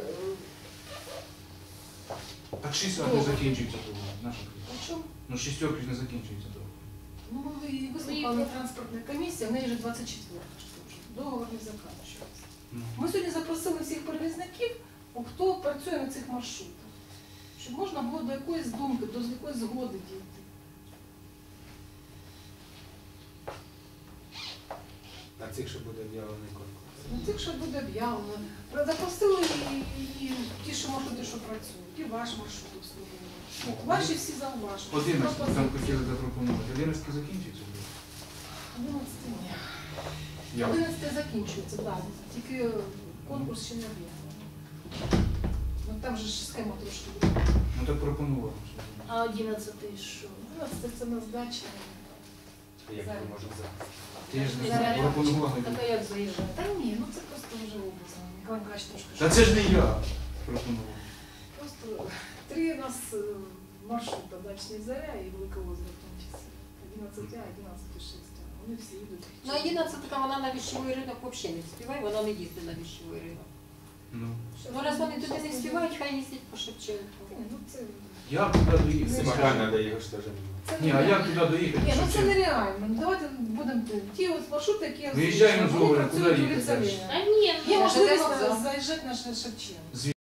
Так 6 не закінчується того. Наша о чому? Ну 6 не закінчується того. Ну, ви її вислухали транспортна комісія, в неї вже 24 договор не закінчується. Ну. Ми сьогодні запросили всіх перевізників, хто працює на цих маршрутах, щоб можна було до якоїсь думки, до якоїсь згоди дійти. цих, що буде об'явлений конкурс? Ну, тих, що буде об'явлено. Запросили і ті, що маршрути, що працюють, і ваш маршрут обслуговує. Ваші всі зауваження. 11 там хотіли запропонувати. 11 закінчиться? 11 ні. Як? 11 закінчується, так. Тільки конкурс ще не об'явлений. Ну там же ж схема трошки буде. Ну так пропонував. А 11-й що? 11 це на здачі. Як ми можемо записати? Ти ж не знаю, пропонували. Так а як заїжджати? Та ні, ну це просто вже образно. Ніколай Миколаївич трошки. Та це ж не я пропонував. Просто 3 у нас маршрута, Дачний Заря і Велика Озеро в тому числі. 11А, 11,6. Вони всі йдуть. Ну, 11 вона на віщовий ринок взагалі не вспіває, вона не їздить на віщовий ринок. Ну. Ну, раз вони туди не вспівають, хай їздять по Шевченку. Ні, ну це... Як туди доїхати? Самокат треба його ж теж. Ні, а як туди доїхати? Ні, ну це Що нереально. Ну, давайте будемо ті от маршрути, які я Виїжджаємо з вони Говора, працюють куди вулиця їхати? Леніна. А ні, Є ну, можливість вокзал. заїжджати на Шевченко.